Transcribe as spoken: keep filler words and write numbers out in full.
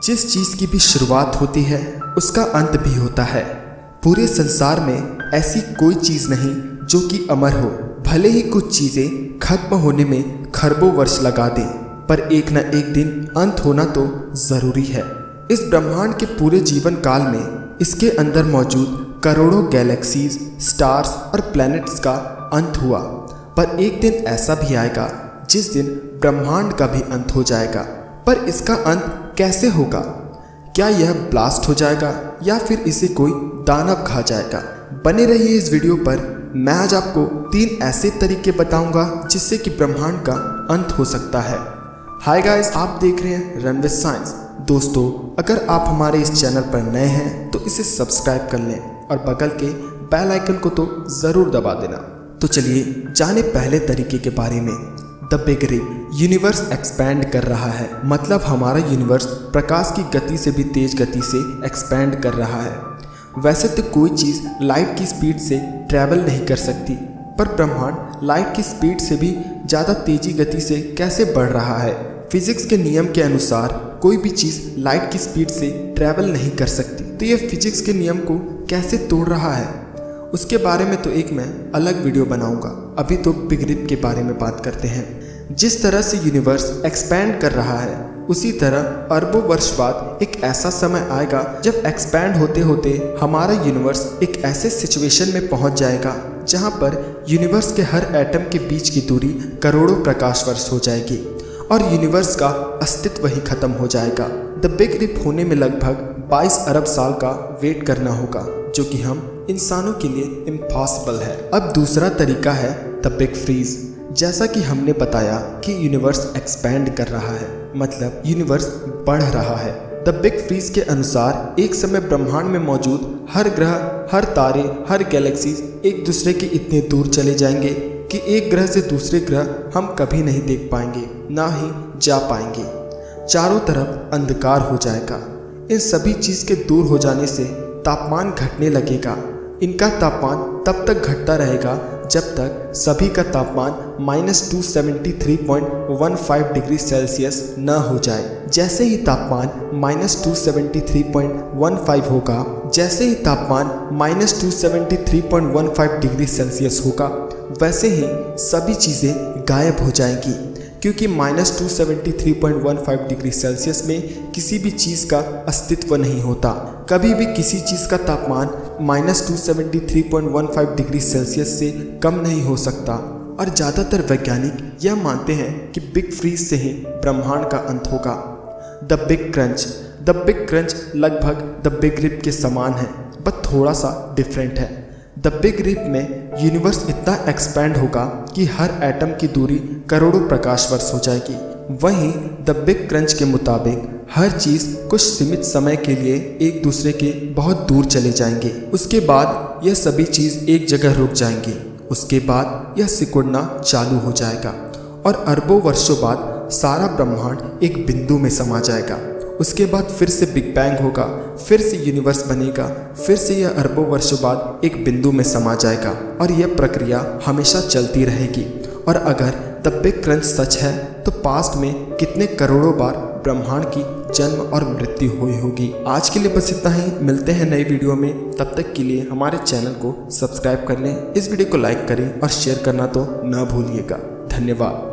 जिस चीज की भी शुरुआत होती है उसका अंत भी होता है। पूरे संसार में ऐसी कोई चीज नहीं जो कि अमर हो। भले ही कुछ चीजें खत्म होने में खरबों वर्ष लगा दें, पर एक न एक दिन अंत होना तो जरूरी है। इस ब्रह्मांड के पूरे जीवन काल में इसके अंदर मौजूद करोड़ों गैलेक्सीज, स्टार्स और प्लैनेट्स का अंत हुआ, पर एक दिन ऐसा भी आएगा जिस दिन ब्रह्मांड का भी अंत हो जाएगा। पर इसका अंत कैसे होगा? क्या यह ब्लास्ट हो जाएगा या फिर इसे कोई दानव खा जाएगा? बने रहिए इस वीडियो पर। मैं आज आपको तीन ऐसे तरीके बताऊंगा जिससे कि ब्रह्मांड का अंत हो सकता है। हाय गाइस, आप देख रहे हैं रन विद साइंस। दोस्तों, अगर आप हमारे इस चैनल पर नए हैं तो इसे सब्सक्राइब कर लें और बगल के बेल आइकन को तो ज़रूर दबा देना। तो चलिए जाने पहले तरीके के बारे में। The big rip. Universe expand कर रहा है, मतलब हमारा यूनिवर्स प्रकाश की गति से भी तेज गति से एक्सपैंड कर रहा है। वैसे तो कोई चीज़ लाइट की स्पीड से ट्रैवल नहीं कर सकती, पर ब्रह्मांड लाइट की स्पीड से भी ज़्यादा तेजी गति से कैसे बढ़ रहा है? फिजिक्स के नियम के अनुसार कोई भी चीज़ लाइट की स्पीड से ट्रैवल नहीं कर सकती, तो यह फिजिक्स के नियम को कैसे तोड़ रहा है उसके बारे में तो एक मैं अलग वीडियो बनाऊंगा। अभी तो बिग रिप के बारे में बात करते हैं। जिस तरह से यूनिवर्स एक्सपैंड कर रहा है, उसी तरह अरबों वर्ष बाद एक ऐसा समय आएगा जब एक्सपैंड होते होते हमारा यूनिवर्स एक ऐसे सिचुएशन में पहुंच जाएगा जहां पर यूनिवर्स के हर एटम के बीच की दूरी करोड़ों प्रकाश वर्ष हो जाएगी और यूनिवर्स का अस्तित्व ही खत्म हो जाएगा। द बिग रिप होने में लगभग बाईस अरब साल का वेट करना होगा, जो कि हम इंसानों के लिए इम्पॉसिबल है। अब दूसरा तरीका है द बिग फ्रीज। जैसा कि हमने बताया कि यूनिवर्स एक्सपैंड कर रहा है, मतलब यूनिवर्स बढ़ रहा है। द बिग फ्रीज के अनुसार एक समय ब्रह्मांड में मौजूद हर ग्रह, हर तारे, हर गैलेक्सीज एक दूसरे के इतने दूर चले जाएंगे कि एक ग्रह से दूसरे ग्रह हम कभी नहीं देख पाएंगे, ना ही जा पाएंगे। चारों तरफ अंधकार हो जाएगा। इन सभी चीज़ के दूर हो जाने से तापमान घटने लगेगा। इनका तापमान तब तक घटता रहेगा जब तक सभी का तापमान minus two seventy three point one five degree Celsius न हो जाए। जैसे ही तापमान minus two seventy three point one five होगा जैसे ही तापमान minus two seventy three point one five degree Celsius होगा वैसे ही सभी चीज़ें गायब हो जाएंगी, क्योंकि minus two seventy three point one five degree Celsius में किसी भी चीज़ का अस्तित्व नहीं होता। कभी भी किसी चीज़ का तापमान minus two seventy three point one five degree Celsius से कम नहीं हो सकता। और ज़्यादातर वैज्ञानिक यह मानते हैं कि बिग फ्रीज से ही ब्रह्मांड का अंत होगा। The big crunch. The big crunch लगभग द बिग रिप के समान है, बट थोड़ा सा डिफरेंट है। द बिग रिप में यूनिवर्स इतना एक्सपैंड होगा कि हर एटम की दूरी करोड़ों प्रकाश वर्ष हो जाएगी। वहीं द बिग क्रंच के मुताबिक हर चीज़ कुछ सीमित समय के लिए एक दूसरे के बहुत दूर चले जाएंगे। उसके बाद यह सभी चीज़ एक जगह रुक जाएंगी। उसके बाद यह सिकुड़ना चालू हो जाएगा और अरबों वर्षों बाद सारा ब्रह्मांड एक बिंदु में समा जाएगा। उसके बाद फिर से बिग बैंग होगा, फिर से यूनिवर्स बनेगा, फिर से यह अरबों वर्षों बाद एक बिंदु में समा जाएगा और यह प्रक्रिया हमेशा चलती रहेगी। और अगर द बिग क्रंच सच है तो पास्ट में कितने करोड़ों बार ब्रह्मांड की जन्म और मृत्यु हुई होगी। आज के लिए बस इतना ही। मिलते हैं नई वीडियो में, तब तक के लिए हमारे चैनल को सब्सक्राइब कर लें, इस वीडियो को लाइक करें और शेयर करना तो न भूलिएगा। धन्यवाद।